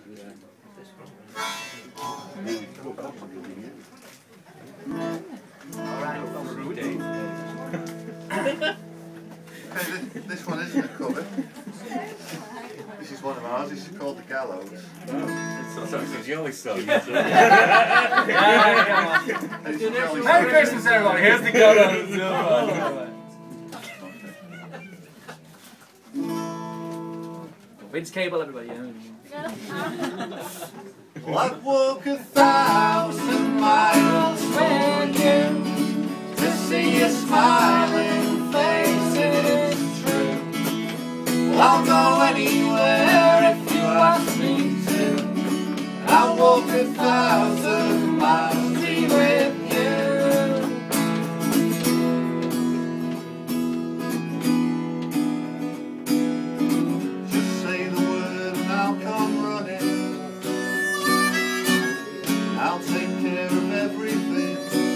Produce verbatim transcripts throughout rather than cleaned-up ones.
Okay, this, this one isn't a cover. This is one of ours. This is called the Gallows. Oh, it's a jelly song. Merry Christmas, everybody. Here's the Gallows. Vince Cable, everybody. Yeah. Well, I'd walk a thousand miles for you to see your smiling face. It's true. Well, I'll go anywhere if you ask me to. I'll walk a thousand miles to be with you. Just say the word and I'll come running. I'll take care of everything.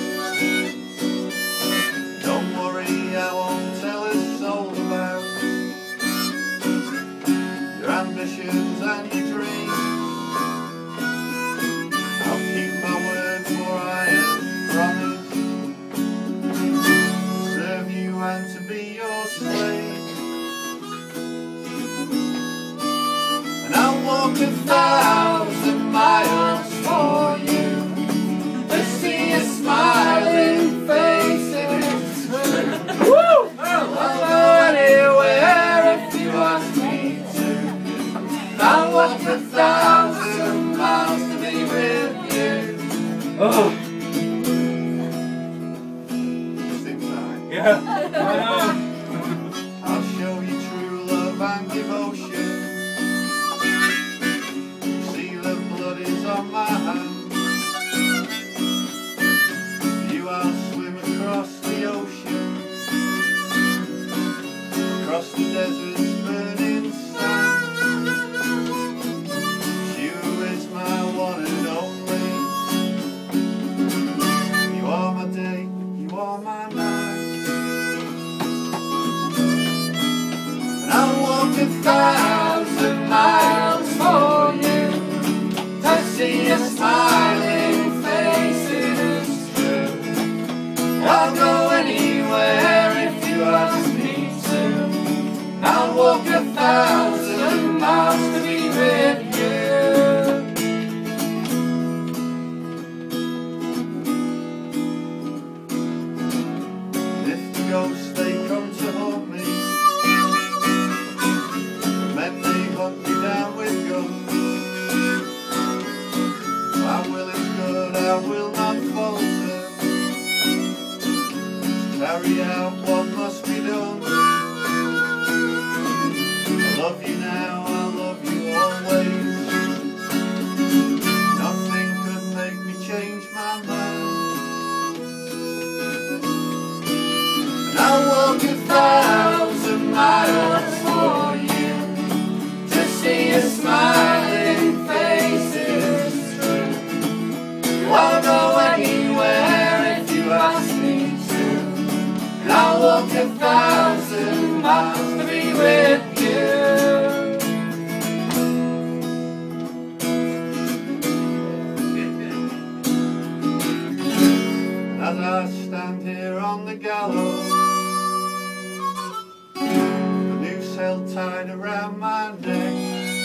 Don't worry, I won't tell a soul about your ambitions and your dreams. I'll keep my word, for I have promised to serve you and to be your slave. And I'll walk a thousand miles for you to see a smiling face. It's true. Woo! I'll go anywhere if you ask me to. I'll walk a thousand miles to be with you. Oh. Just in time. Yeah. I know. I'll show you true love and devotion. See the blood is on my hands. You I'll swim across the ocean, across the desert's burning sand. You is my one and only. You are my day, you are my night. And I'll walk a thousand miles for you to see a smiling face. It's true. I'll go anywhere if you ask me to. I'll walk a thousand miles to be with you. And if the ghosts they come to haunt me, the men they hunt me down with guns, my will is good, I will not falter. Carry out what must be done. I love you now, I love you always. Nothing could make me change my mind. And I'll walk a thousand miles for you to see a smiling face. It's true. I'll go anywhere if you ask me to. I'll walk a thousand miles to be with you. As I stand here on the gallows, the noose held tight around my neck,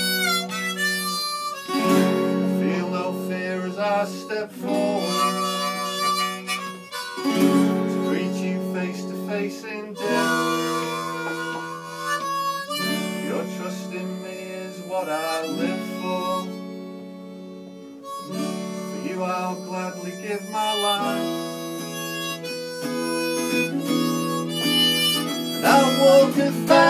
I feel no fear as I step forward to greet you face to face in death. Your trust in me is what I live for. For you I'll gladly give my life. And I'll walk a thousand